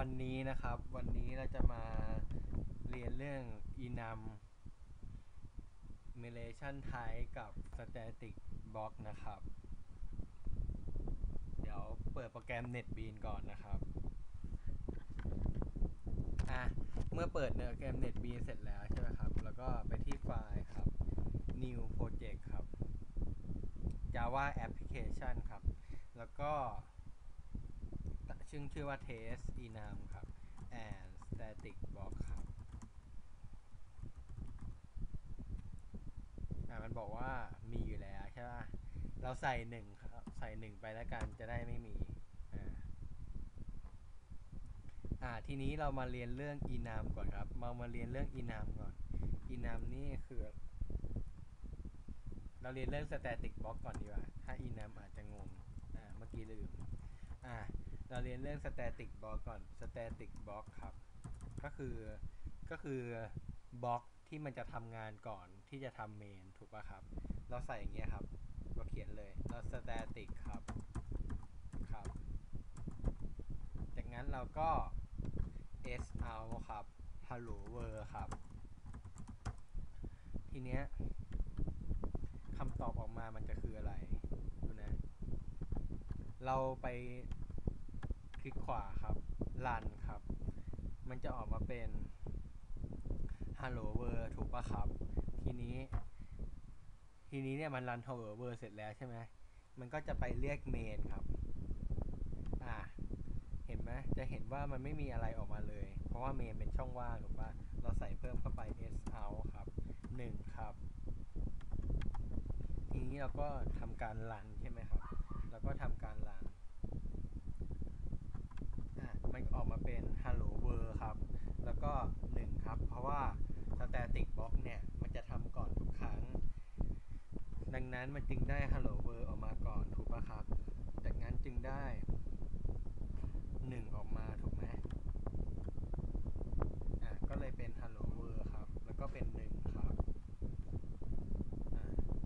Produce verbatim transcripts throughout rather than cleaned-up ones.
วันนี้นะครับวันนี้เราจะมาเรียนเรื่อง enum relation type กับ static block นะครับเดี๋ยวเปิดโปรแกรม NetBeans ก่อนนะครับอ่ะเมื่อเปิดโปรแกรม NetBeans เสร็จแล้วใช่ไหมครับแล้วก็ไปที่ไฟล์ครับ new project ครับ Java application ครับแล้วก็ชื่อชื่อว่า test enum ครับ and static block ครับอ่ะมันบอกว่ามีอยู่แล้วใช่ป่ะเราใส่หนึ่งครับใส่หนึ่งไปแล้วกันจะได้ไม่มีอ่าอ่าทีนี้เรามาเรียนเรื่อง enum ก่อนครับมามาเรียนเรื่อง enum ก่อน enum นี่คือเราเรียนเรื่อง static block ก่อนดีกว่าถ้า enum อาจจะงงอ่าเมื่อกี้ลืมอ่าเราเรียนเรื่อง static block ก่อน static block ครับก็คือก็คือบล็อกที่มันจะทำงานก่อนที่จะทำเมนถูกป่ะครับเราใส่อย่างเงี้ยครับเราเขียนเลยเรา static ครับครับจากนั้นเราก็ s out ครับ hello world ครับทีเนี้ยคำตอบออกมามันจะคืออะไรดูนะเราไปคลิกขวาครับ run ครับมันจะออกมาเป็น hello world ถูกป่ะครับทีนี้ทีนี้เนี่ยมัน run hello world เสร็จแล้วใช่ไหมมันก็จะไปเรียก main ครับอ่าเห็นไหมจะเห็นว่ามันไม่มีอะไรออกมาเลยเพราะว่า main เป็นช่องว่างถูกป่ะเราใส่เพิ่มเข้าไป s out ครับหนึ่งครับทีนี้เราก็ทำการรันใช่ไหมครับแล้วก็ทำการรันอ่ะมันออกมาเป็น hello world ครับแล้วก็หนึ่งครับเพราะว่า static block เนี่ยมันจะทำก่อนทุกครั้งดังนั้นมันจึงได้ hello world ออกมาก่อนถูกป่ะครับจากนั้นจึงได้หนึ่งออกมาถูกไหมอ่ะก็เลยเป็น hello world ครับแล้วก็เป็นหนึ่งครับอ่ะ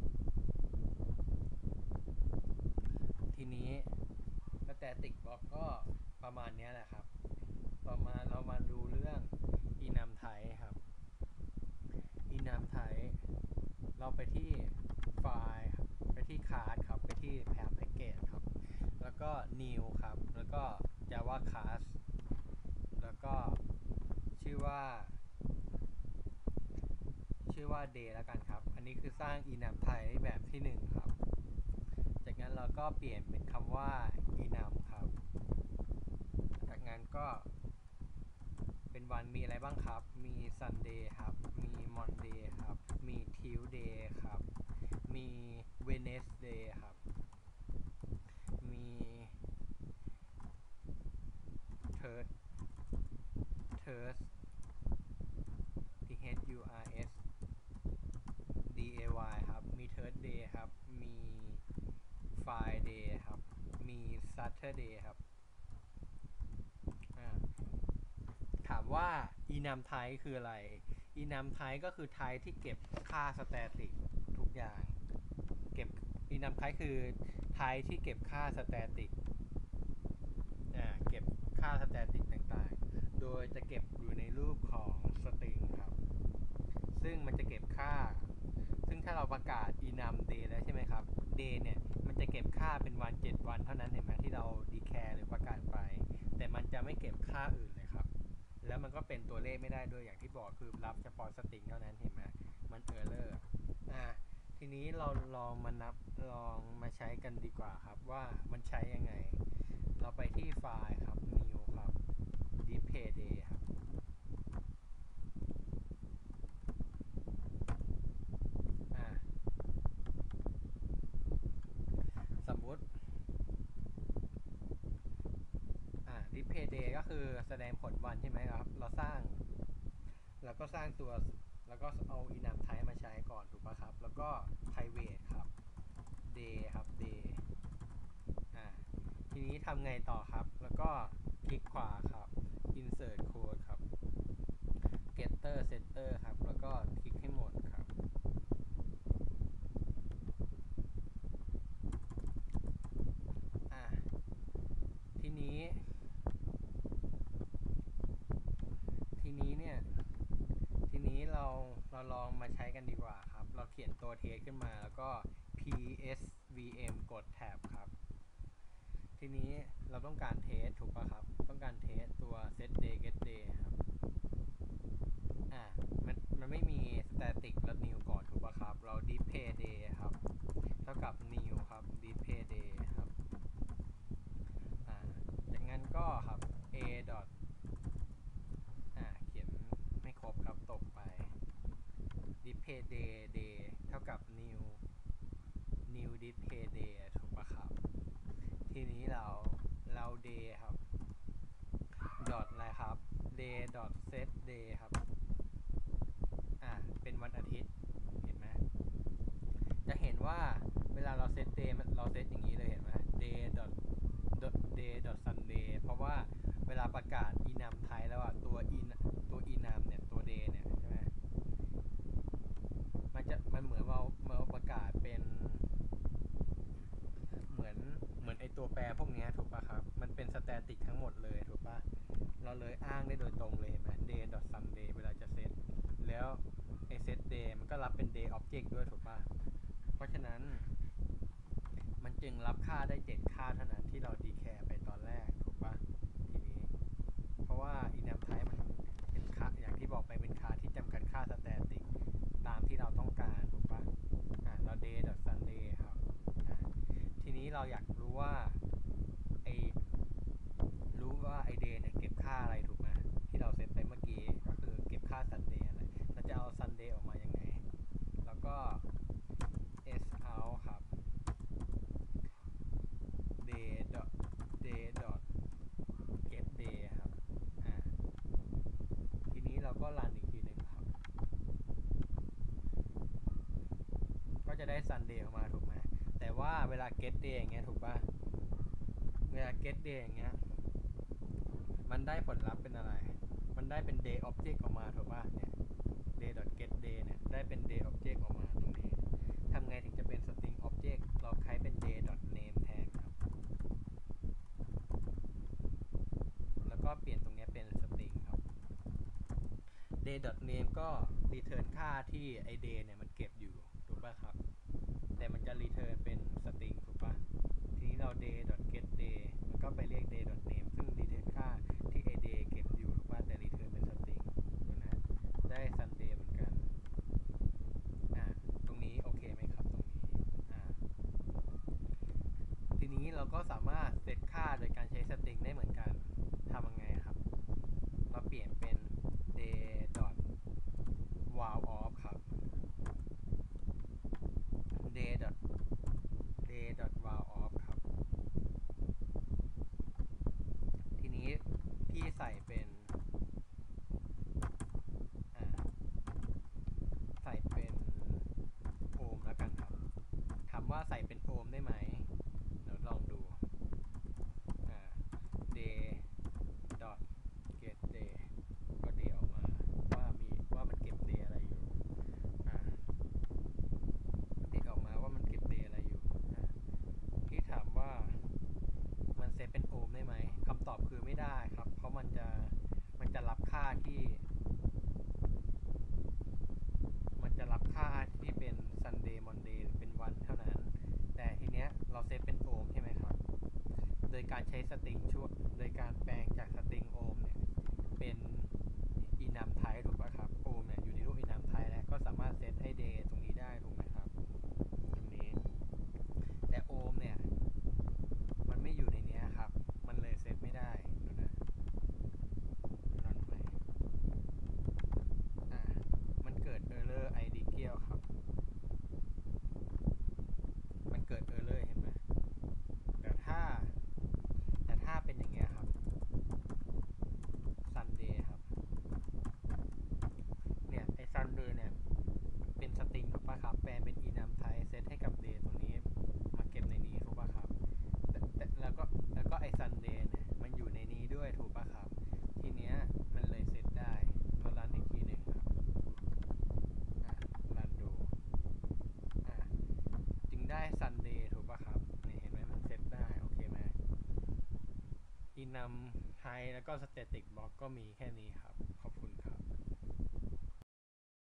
ทีนี้ static block ก็ประมาณนี้แหละครับต่อมาเรามาดูเรื่อง enum type ครับ enum type เราไปที่ไฟล์ครับไปที่ class ครับไปที่ package ครับแล้วก็ new ครับแล้วก็ java class แล้วก็ชื่อว่าชื่อว่า day แล้วกันครับอันนี้คือสร้าง enum type แบบที่หนึ่งครับจากนั้นเราก็เปลี่ยนเป็นคำว่า enum ครับจากนั้นก็เป็นวันมีอะไรบ้างครับมี Sunday ครับมี Monday ครับมี Tuesday ครับมี Wednesday ครับมี Thurs Thurs T H U R S D A Y ครับมี Thursday ครับมี Friday ครับมี Saturday ครับอ่าถามว่า enum type คืออะไร enum type ก็คือ type ที่เก็บค่า static ทุกอย่างเก็บ enum type คือ type ที่เก็บค่า static อ่าเก็บค่า static ต่างๆโดยจะเก็บอยู่ในรูปของ string ครับซึ่งมันจะเก็บค่าซึ่งถ้าเราประกาศ enum day แล้วใช่ไหมครับ day เนี่ยมันจะเก็บค่าเป็นวันเจ็ดวันเท่านั้นเห็นไหมที่เรา declare หรือประกาศไปแต่มันจะไม่เก็บค่าอื่นเลยครับแล้วมันก็เป็นตัวเลขไม่ได้ด้วยอย่างที่บอกคือรับเฉพาะ string เท่านั้นเห็นไหมมัน error อ่าทีนี้เราลองมานับลองมาใช้กันดีกว่าครับว่ามันใช้ยังไงเราไปที่ไฟล์ครับ new ครับ display day ครับอ่าสมมุติอ่า display day ก็คือแสดงผลวันใช่ไหมครับเราสร้างเราก็สร้างตัวแล้วก็เอา enum type มาใช้ก่อนถูกปะครับแล้วก็ private ครับ day ครับ day อ่าทีนี้ทำไงต่อครับแล้วก็คลิกขวาครับ insert code ครับ getter setter ครับแล้วก็คลิกให้หมดครับอ่ะทีนี้เราเราลองมาใช้กันดีกว่าครับ เราเขียนตัวเทสขึ้นมาแล้วก็ psvm กดแท็บครับ ทีนี้เราต้องการเทสถูกป่ะครับ ต้องการเทสตัว set day get day ครับอ่ามันมันไม่มี static และ new ก่อนถูกป่ะครับ เรา display day ครับเท่ากับ new ครับ display day ครับอ่าจากนั้นก็ครับ a dot อ่าเขียนไม่ครบครับตกไป display day day เท่ากับ new new display day ถูกป่ะครับ ทีนี้เราเรา day ครับ dot อะไรครับ day dot set day ครับอ่าเป็นวันอาทิตย์เห็นไหมจะเห็นว่าเวลาเราเซต day เราเซตอย่างนี้เลยเห็นไหม day dot day dot sunday เพราะว่าเวลาประกาศ enum type แล้วอ่ะตัว in ตัว enum เนี่ยตัว day เนี่ยใช่ไหมมันจะมันเหมือนเราเราประกาศเป็นเหมือนเหมือนไอตัวแปรพวกนี้ถูกป่ะครับมันเป็นสแตติกทั้งหมดเลยถูกป่ะเราเลยอ้างได้โดยตรงเลยเห็นไหม day dot sunday เวลาจะเซตแล้วไอเซต day มันก็รับเป็น day object ด้วยถูกป่ะเพราะฉะนั้นมันจึงรับค่าได้เจ็ดค่าเท่านั้นที่เรา declare ไปตอนแรกถูกป่ะทีนี้เพราะว่า enum type มันเป็นค่าอย่างที่บอกไปเป็นค่าที่จำกัดค่าสแตติกตามที่เราต้องการถูกป่ะอ่ะเรา day dot sunday ครับอ่ะทีนี้เราอยากรู้ว่าไอรู้ว่าไอ day เนี่ยเก็บค่าอะไรถูกไหมที่เราเซตไปเมื่อกี้ก็คือเก็บค่า sunday อะไรเราจะเอา sunday ออกมายังไงแล้วก็ s out ครับ day dot day dot get day ครับอ่าทีนี้เราก็รันอีกทีหนึ่งครับก็จะได้ sunday ออกมาถูกไหมแต่ว่าเวลา get day อย่างเงี้ยถูกป่ะเวลา get day อย่างเงี้ยมันได้ผลลัพธ์เป็นอะไรมันได้เป็น day object ออกมาถูกป่ะเนี่ย day dot get day เนี่ยได้เป็น day object ออกมาตรงนี้ทำไงถึงจะเป็น string object เราใช้เป็น day dot name แทนครับแล้วก็เปลี่ยนตรงนี้เป็น string ครับ day dot name ก็ return ค่าที่ไอ day เนี่ยมันเก็บอยู่ถูกป่ะครับแต่มันจะ return เป็น string ถูกป่ะทีนี้เรา day dot get day มันก็ไปเรียก day dot name ซึ่ง return ค่าที่ไอ day เก็บอยู่ถูกป่ะแต่ return เป็น string ดูนะได้ sunday เหมือนกันอ่าตรงนี้โอเคไหมครับตรงนี้อ่าทีนี้เราก็สามารถเซตค่าโดยการใช้ string ได้เหมือนกันทำยังไงครับเราเปลี่ยนเป็น day dot wall off ครับ day dot day dot wall off ครับทีนี้พี่ใส่เป็นอ่าใส่เป็นโอห์มแล้วกันครับถามว่าใส่เป็นโอห์มได้ไหมเดี๋ยวลองดูอ่า day dot get day ก็ day ออกมาว่ามีว่ามันเก็บ day อะไรอยู่อ่าติดออกมาว่ามันเก็บ day อะไรอยู่อ่าที่ถามว่ามันเซตเป็นโอห์มได้ไหมคำตอบคือไม่ได้ครับเพราะมันจะมันจะรับค่าที่มันจะรับค่าที่เป็น Sunday Monday หรือเป็นวันเท่านั้นแต่ทีเนี้ยเราเซตเป็นโอห์มใช่ไหมครับโดยการใช้สตริงช่วยโดยการแปลงจากสตริงโอห์มเนี่ยเป็น enum type ถูกป่ะครับโอห์มเนี่ยอยู่ในรูป enum type แล้วก็สามารถเซตให้ day ตรงนี้ได้ถูกไหมครับตรงนี้แต่โอห์มเนี่ยมันไม่อยู่ในนี้ครับมันเลยเซตไม่ได้ดูนะรันใหม่อ่ามันเกิด error ไอ ดี เกียวครับมันเกิด error เห็นไหมแต่ถ้าแต่ถ้าเป็นอย่างเงี้ยครับ Sunday ครับเนี่ยไอ้ Sunday เนี่ยเป็นสตริงถูกป่ะครับแปลเป็น enum type เซตให้กับ day ตรงนี้มาเก็บในนี้ถูกป่ะครับแต่แต่แล้วก็แล้วก็ไอ้ Sunday เนี่ยมันอยู่ในนี้ด้วยถูกป่ะครับทีเนี้ยมันเลยเซตได้เรารันอีกทีหนึ่งครับอ่ะรันดูอ่ะจึงได้ Sunday ถูกป่ะครับนี่เห็นไหมมันเซตได้โอเคไหม enum type แล้วก็ static block ก็มีแค่นี้ครับขอบ